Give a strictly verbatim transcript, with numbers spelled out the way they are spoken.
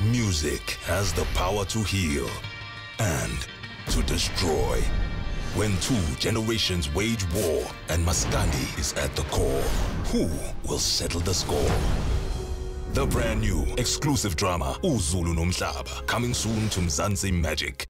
Music has the power to heal and to destroy. When two generations wage war and maskandi is at the core, who will settle the score? The brand new exclusive drama Uzulu NoMhlaba, coming soon to Mzansi Magic.